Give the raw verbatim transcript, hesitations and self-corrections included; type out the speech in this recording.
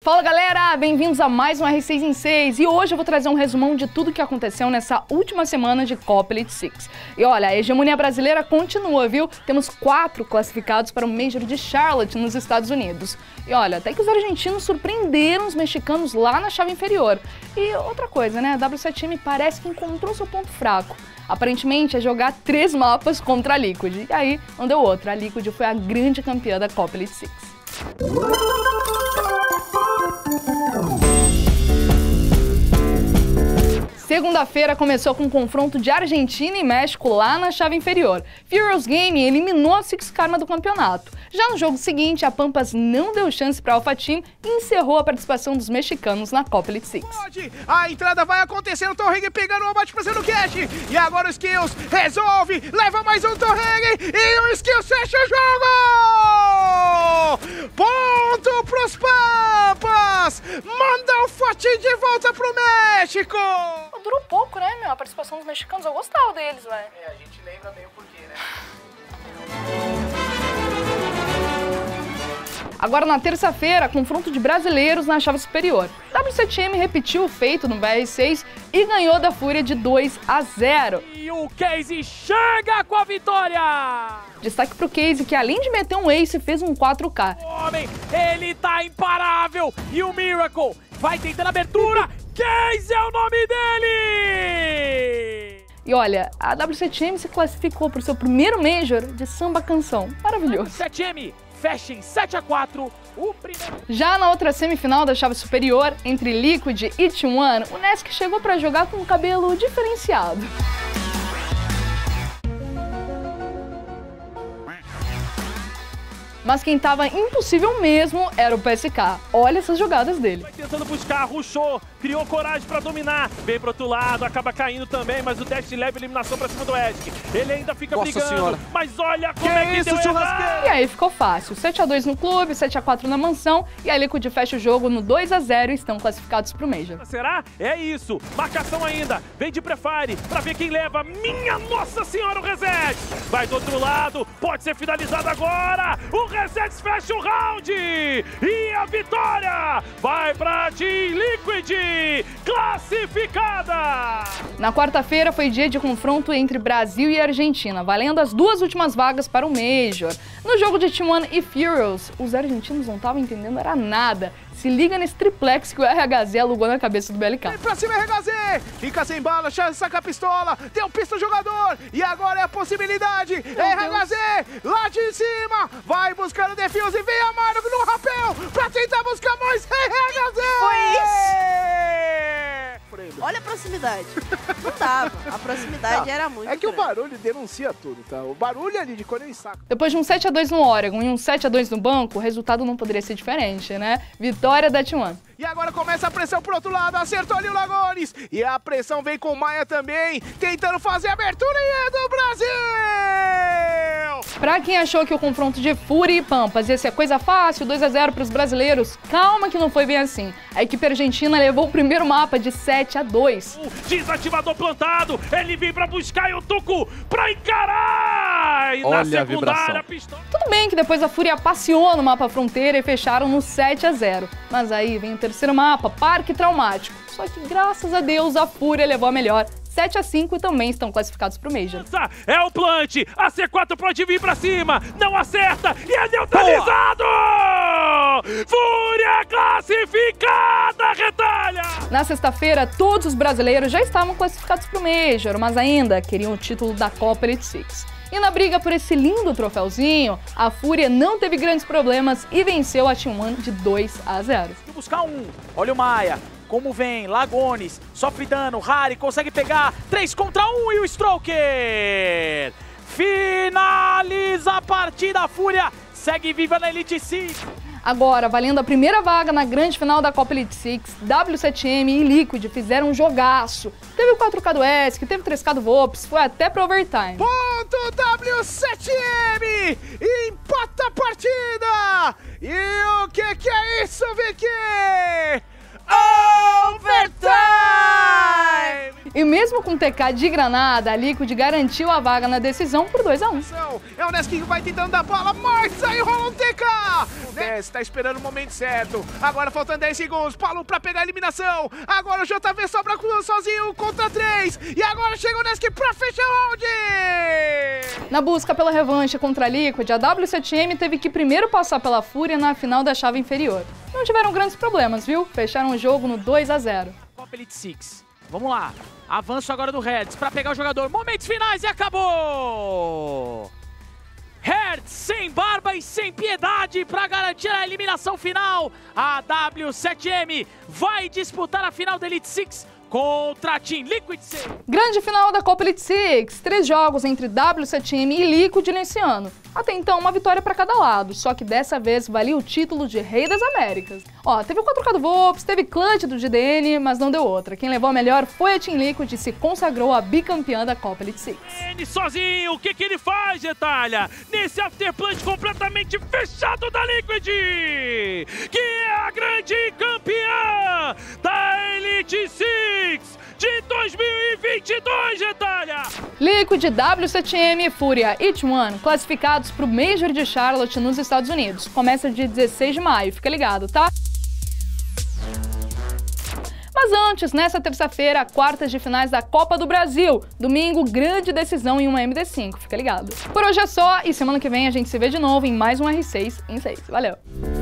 Fala galera, bem-vindos a mais um R seis em seis e hoje eu vou trazer um resumão de tudo que aconteceu nessa última semana de Copa Elite Six. E olha, a hegemonia brasileira continua, viu? Temos quatro classificados para o Major de Charlotte nos Estados Unidos. E olha, até que os argentinos surpreenderam os mexicanos lá na chave inferior. E outra coisa, né? A W sete M parece que encontrou seu ponto fraco. Aparentemente é jogar três mapas contra a Liquid. E aí não deu outra, a Liquid foi a grande campeã da Copa Elite Six. Segunda-feira começou com um confronto de Argentina e México lá na chave inferior. Furious Gaming eliminou a Six Karma do campeonato. Já no jogo seguinte, a Pampas não deu chance para a Alpha Team e encerrou a participação dos mexicanos na Copa Elite Six. A entrada vai acontecer, o Torreg pegando o abate pra o Cash. E agora o Skills resolve, leva mais um Torreg e o Skills fecha o jogo! Ponto pros Pampas! Manda o Fatih de volta pro México! Durou pouco, né, meu? A participação dos mexicanos, eu gostava deles, velho. É, a gente lembra bem o porquê, né? Agora na terça-feira, confronto de brasileiros na chave superior. W sete M repetiu o feito no B R seis e ganhou da Fúria de dois a zero. E o Casey chega com a vitória! Destaque pro Casey, que além de meter um ace, fez um quatro K. O homem, ele tá imparável! E o Miracle vai tentando abertura! Casey é o nome dele! E olha, a W sete M se classificou para o seu primeiro Major de samba canção. Maravilhoso. sete M fecha em sete a quatro o primeiro. Já na outra semifinal da chave superior, entre Liquid e T um, o Nesk chegou para jogar com um cabelo diferenciado. Mas quem tava impossível mesmo era o P S K. Olha essas jogadas dele. Vai tentando buscar, rushou, criou coragem pra dominar. Vem pro outro lado, acaba caindo também, mas o Dash leva eliminação pra cima do Edge. Ele ainda fica Nossa brigando, senhora. mas olha como Que é que isso, deu churrasqueiro? E aí ficou fácil. sete a dois no clube, sete a quatro na mansão e a Liquid fecha o jogo no dois a zero e estão classificados pro Major. Será? É isso. Marcação ainda. Vem de Prefire pra ver quem leva. Minha Nossa Senhora, o Reset. Vai do outro lado. Pode ser finalizado agora. O Reset fecha o round. E a vitória vai pra Team Liquid. Classificada. Na quarta-feira foi dia de confronto entre Brasil e Argentina, valendo as duas últimas vagas para o Major. No jogo de T um e Furious, os argentinos não estavam entendendo era nada. Se liga nesse triplex que o R H Z alugou na cabeça do B L K. Vem pra cima, R H Z! Fica sem bala, saca a pistola, tem um pista jogador, e agora é a possibilidade! Meu R H Z, Deus. Lá de cima, vai buscando o defuse, vem a Mario no rapel, pra tentar buscar mais R H Z! Foi isso? Fredo. Olha a proximidade. Não dava. A proximidade Não, era muito É que grande. o barulho denuncia tudo, tá? O barulho ali de quando eu saco. Depois de um sete a dois no Oregon e um sete a dois no banco, o resultado não poderia ser diferente, né? Vitória da T um. E agora começa a pressão pro outro lado, acertou ali o Lagones. E a pressão vem com o Maia também, tentando fazer a abertura e é do Brasil! Pra quem achou que o confronto de Fúria e Pampas ia ser coisa fácil, dois a zero pros brasileiros, calma que não foi bem assim. A equipe argentina levou o primeiro mapa de sete a dois. Desativador plantado, ele vem pra buscar e o Tuco pra encarar! E Olha na a secundária, vibração. a pistola... Tudo bem que depois a Fúria passeou no mapa fronteira e fecharam no sete a zero. Mas aí vem o terceiro mapa, Parque Traumático. Só que graças a Deus a Fúria levou a melhor. sete a cinco e também estão classificados pro Major. É o plant, a C quatro pode vir pra cima, não acerta e é neutralizado! Fúria classificada, retalha! Na sexta-feira, todos os brasileiros já estavam classificados pro Major, mas ainda queriam o título da Copa Elite Six. E na briga por esse lindo troféuzinho, a Fúria não teve grandes problemas e venceu a T um de dois a zero. Tem que buscar um, olha o Maia. Como vem, Lagones, sofre dano, Harry consegue pegar, três contra um e o Stroker! Finaliza a partida, a Fúria segue viva na Elite Six. Agora, valendo a primeira vaga na grande final da Copa Elite Six, W sete M e Liquid fizeram um jogaço. Teve o quatro K do Esk, teve o três K do Vops, foi até pro overtime. Ponto W sete M! Empata a partida! E o que que é isso, Vicky? Overtime! E mesmo com T K de granada, a Liquid garantiu a vaga na decisão por dois a um. É o Nesk que vai tentando dar bola, mas aí rola um T K! Nesk tá esperando o momento certo. Agora faltando dez segundos, Paulo pra pegar a eliminação. Agora o J V sobra sozinho contra três. E agora chega o Nesk pra fechar o round! Na busca pela revanche contra a Liquid, a W sete M teve que primeiro passar pela Fúria na final da chave inferior. Não tiveram grandes problemas, viu? Fecharam o jogo no dois a zero. Copa Elite Six. Vamos lá. Avanço agora do Hertz pra pegar o jogador. Momentos finais e acabou! Hertz sem barba e sem piedade para garantir a eliminação final. A W sete M vai disputar a final da Elite Six contra a Team Liquid seis. Grande final da Copa Elite Six. Três jogos entre W sete M e Liquid nesse ano. Até então, uma vitória para cada lado, só que dessa vez valia o título de Rei das Américas. Ó, teve o quatro K do Volps, teve clutch do G D N, mas não deu outra. Quem levou a melhor foi a Team Liquid e se consagrou a bicampeã da Copa Elite Six. Ele sozinho, o que que ele faz, Getalha? Nesse afterplant completamente fechado da Liquid, que é a grande campeã da Elite Six de dois mil e vinte e dois, Getalha! Liquid, W sete M e Fúria e T um classificados para o Major de Charlotte nos Estados Unidos. Começa dia dezesseis de maio, fica ligado, tá? Mas antes, nessa terça-feira, quartas de finais da Copa do Brasil. Domingo, grande decisão em uma M D cinco, fica ligado. Por hoje é só e semana que vem a gente se vê de novo em mais um R seis em seis. Valeu!